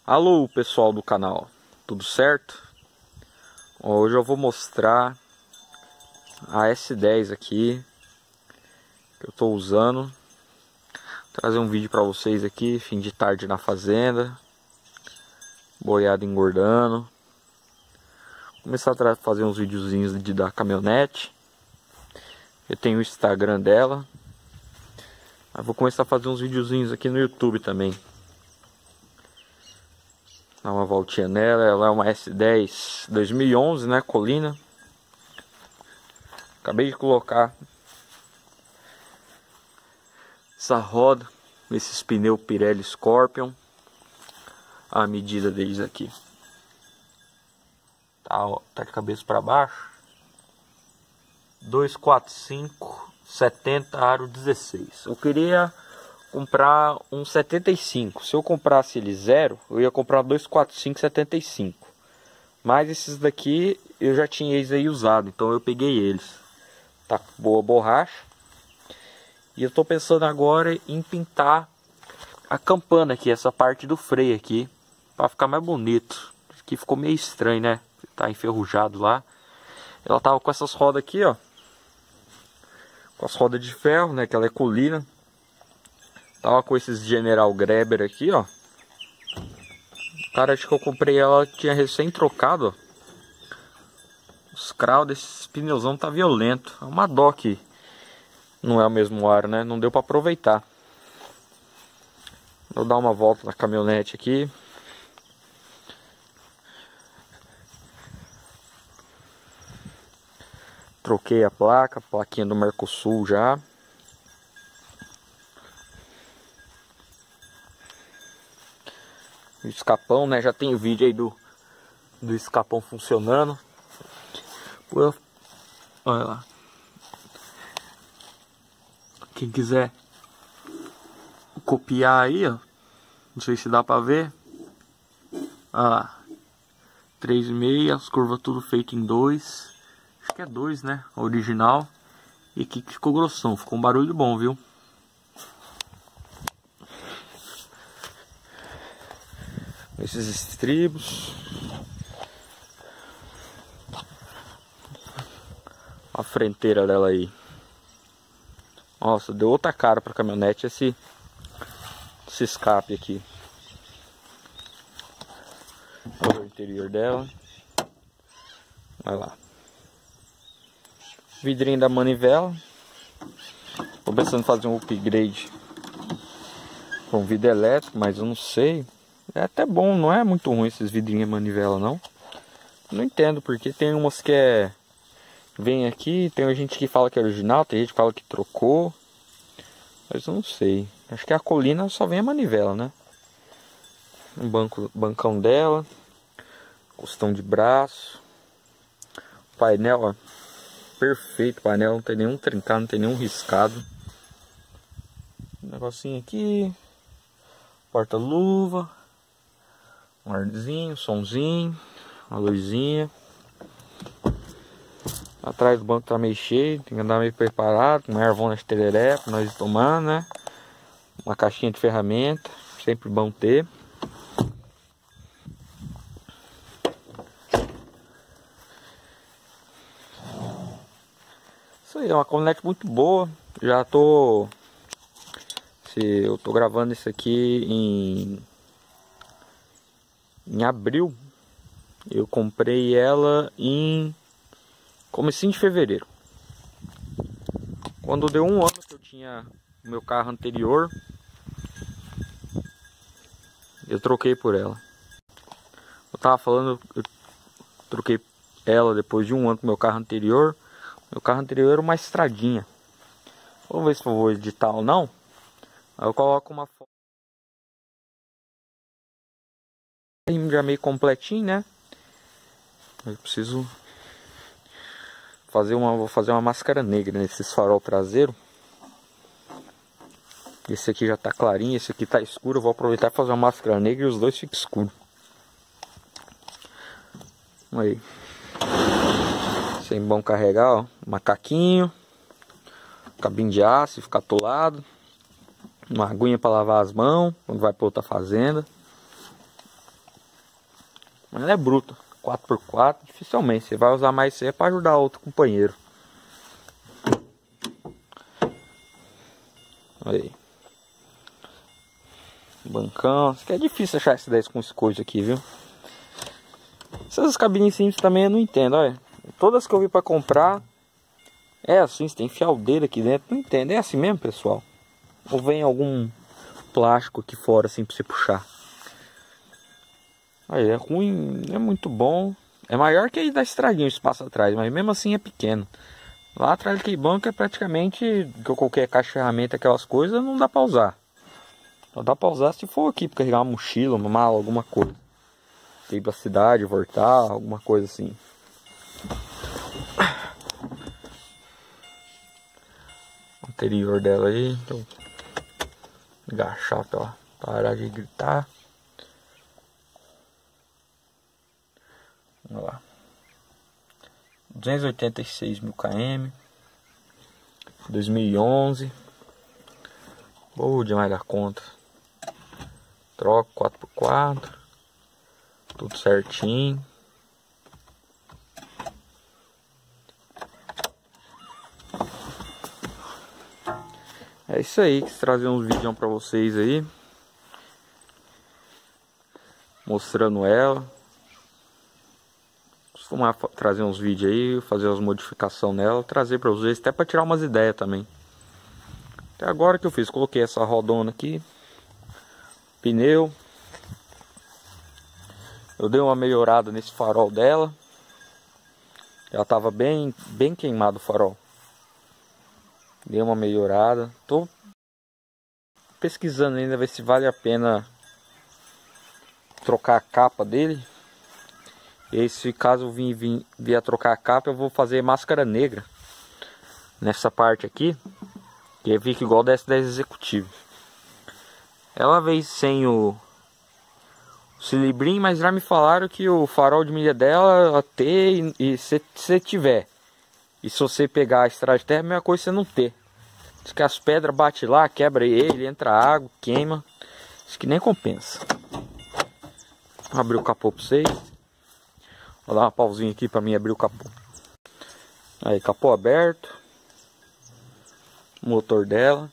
Alô, pessoal do canal, tudo certo? Hoje eu vou mostrar a S10 aqui que eu estou usando. Trazer um vídeo para vocês aqui, fim de tarde na fazenda, boiada engordando. Começar a fazer uns videozinhos da caminhonete. Eu tenho o Instagram dela. Mas vou começar a fazer uns videozinhos aqui no YouTube também. Dar uma voltinha nela. Ela é uma S10 2011, né? Colina. Acabei de colocar essa roda, esses pneus Pirelli Scorpion. A medida deles aqui. Tá, ó, tá de cabeça para baixo. 245 70 aro 16. Eu queria comprar um 75. Se eu comprasse ele zero, eu ia comprar 245 75. Mas esses daqui eu já tinha eles aí usado, então eu peguei eles. Tá com boa borracha. E eu tô pensando agora em pintar a campana aqui, essa parte do freio aqui, para ficar mais bonito. Aqui ficou meio estranho, né? Tá enferrujado lá. Ela tava com essas rodas aqui, ó. Com as rodas de ferro, né? Que ela é colina. Tava com esses General Grabber aqui, ó. Cara, acho que eu comprei ela, tinha recém trocado, ó. Os cravos desses pneuzão tá violento. É uma dó que não é o mesmo aro, né? Não deu pra aproveitar. Vou dar uma volta na caminhonete aqui. Troquei a placa, plaquinha do Mercosul já. O escapão, né? Já tem vídeo aí do escapão funcionando. Olha lá. Quem quiser copiar aí, ó. Não sei se dá pra ver. Olha lá. 3,5, as curvas tudo feito em 2. Acho que é 2, né? Original. E aqui que ficou grossão. Ficou um barulho bom, viu? Esses estribos. A frenteira dela aí. Nossa, deu outra cara pra caminhonete esse escape aqui. Olha o interior dela. Olha lá. Vidrinho da manivela. Tô pensando em fazer um upgrade com vidro elétrico, mas eu não sei. É até bom, não é muito ruim esses vidrinhos manivela, não. Não entendo, porque tem umas que vem aqui, tem gente que fala que é original, tem gente que fala que trocou. Mas eu não sei. Acho que a colina só vem a manivela, né? Um bancão dela. Costão de braço. Painel, ó. Perfeito, o painel não tem nenhum trincado, não tem nenhum riscado. Um negocinho aqui. Porta-luva. Um arzinho, somzinho. Uma luzinha. Atrás do banco tá meio cheio, tem que andar meio preparado, com uma ervona de tereré pra nós ir tomando, né? Uma caixinha de ferramenta, sempre bom ter. Isso aí, é uma caminhonete muito boa. Já tô... eu tô gravando isso aqui em abril. Eu comprei ela em comecinho de fevereiro. Quando deu um ano que eu tinha o meu carro anterior, eu troquei por ela. Eu tava falando, eu troquei ela depois de um ano com o meu carro anterior. Meu carro anterior era uma estradinha. Vamos ver se eu vou editar ou não. Aí eu coloco uma foto já meio completinho, né? Eu preciso vou fazer uma máscara negra nesse farol traseiro. Esse aqui já tá clarinho, esse aqui tá escuro. Eu vou aproveitar e fazer uma máscara negra e os dois ficam escuros. Aí. Sem bom carregar, ó. Macaquinho. Cabinho de aço, ficar atolado. Uma aguinha para lavar as mãos quando vai para outra fazenda. Mas ela é bruta. 4x4, dificilmente. Você vai usar mais isso aí para ajudar outro companheiro. Aí. Bancão. Isso aqui é difícil achar S10 com esse coisa aqui, viu? Essas cabines simples também eu não entendo, olha. Todas que eu vi para comprar é assim, você tem que enfiar o dedo aqui dentro. Não entendo, é assim mesmo, pessoal? Ou vem algum plástico aqui fora assim para você puxar? Aí é ruim, é muito bom. É maior que aí da estradinha, o espaço atrás, mas mesmo assim é pequeno. Lá atrás daquele banco é praticamente que eu coloquei a caixa de ferramenta, aquelas coisas, não dá pra usar. Só dá pra usar se for aqui pra carregar uma mochila, uma mala, alguma coisa. Ir pra cidade, voltar, alguma coisa assim. O interior dela aí, então, agachar pra ela parar de gritar. Vamos lá. 286 mil km, 2011, boa demais da conta. Troco 4x4, tudo certinho. É isso aí, quis trazer uns vídeos pra vocês aí, mostrando ela. Costumar trazer uns vídeos aí, fazer as modificações nela, trazer para vocês, até para tirar umas ideias também. Até agora que eu fiz, coloquei essa rodona aqui, pneu. Eu dei uma melhorada nesse farol dela. Ela tava bem queimado o farol. Dei uma melhorada. Tô pesquisando ainda ver se vale a pena trocar a capa dele. E se caso eu vier trocar a capa, eu vou fazer máscara negra nessa parte aqui, que fica igual da S10 executivo. Ela veio sem o cilindrinho, mas já me falaram que o farol de milha dela ela ter, e se tiver, e se você pegar a estrada de terra, é a mesma coisa você não ter. Diz que as pedras batem lá, quebra ele, entra água, queima. Isso que nem compensa. Vou abrir o capô para vocês. Vou dar uma pausinha aqui para mim abrir o capô. Aí, capô aberto. Motor dela.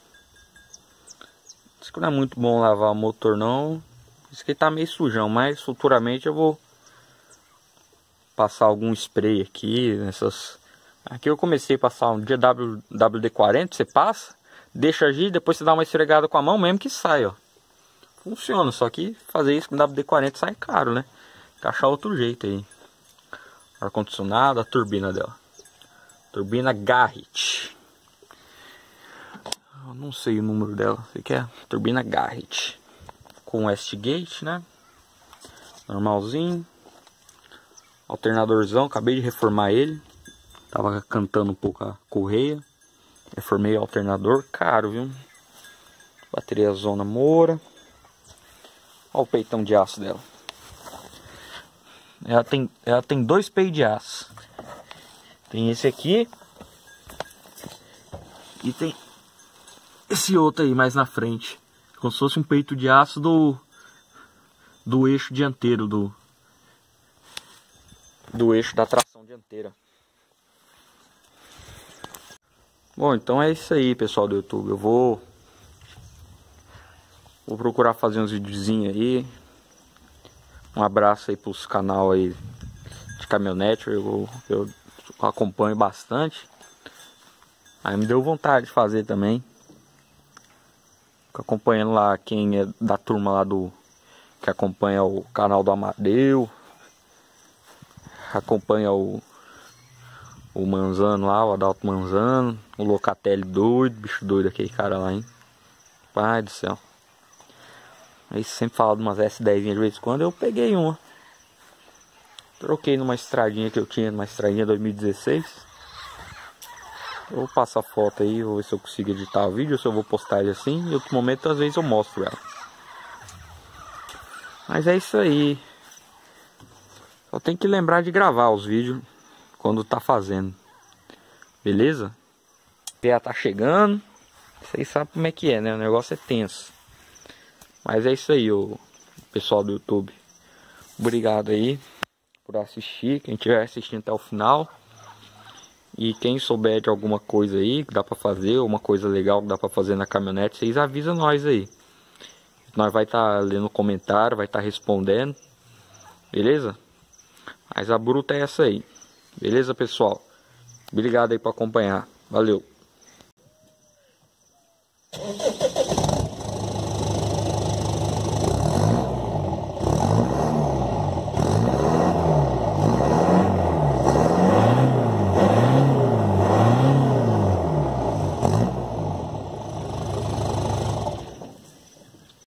Diz que não é muito bom lavar o motor não. Diz que tá meio sujão, mas futuramente eu vou passar algum spray aqui nessas. Aqui eu comecei a passar um dia WD-40, você passa, deixa agir, depois você dá uma esfregada com a mão mesmo que sai, ó. Funciona, só que fazer isso com WD-40 sai caro, né? Tem que achar outro jeito aí. Ar-condicionado, a turbina dela. Turbina Garrett. Eu não sei o número dela. Você quer? Turbina Garrett. Com Westgate, né? Normalzinho. Alternadorzão. Acabei de reformar ele. Tava cantando um pouco a correia. Reformei o alternador. Caro, viu? Bateria Zona Moura. Olha o peitão de aço dela. Ela tem dois peitos de aço. Tem esse aqui. E tem esse outro aí mais na frente. Como se fosse um peito de aço do eixo dianteiro. Do eixo da tração dianteira. Bom, então é isso aí, pessoal do YouTube. Eu vou procurar fazer uns videozinhos aí. Um abraço aí pros canal aí de caminhonete, eu acompanho bastante. Aí me deu vontade de fazer também. Fico acompanhando lá quem é da turma lá que acompanha o canal do Amadeu. Acompanha o Manzano lá, o Adalto Manzano. O Locatelli doido, bicho doido aquele cara lá, hein. Pai do céu. Aí sempre fala de umas S10 de vez em quando, eu peguei uma. Troquei numa estradinha que eu tinha, numa estradinha 2016. Eu vou passar foto aí, vou ver se eu consigo editar o vídeo, se eu vou postar ele assim. Em outro momento, às vezes eu mostro ela. Mas é isso aí. Só tem que lembrar de gravar os vídeos quando tá fazendo. Beleza? Já tá chegando. Vocês sabem como é que é, né? O negócio é tenso. Mas é isso aí, o pessoal do YouTube. Obrigado aí por assistir, quem estiver assistindo até o final. E quem souber de alguma coisa aí que dá pra fazer, uma coisa legal que dá pra fazer na caminhonete, vocês avisam nós aí. Nós vai estar lendo comentário, vai estar respondendo. Beleza? Mas a bruta é essa aí. Beleza, pessoal? Obrigado aí por acompanhar. Valeu.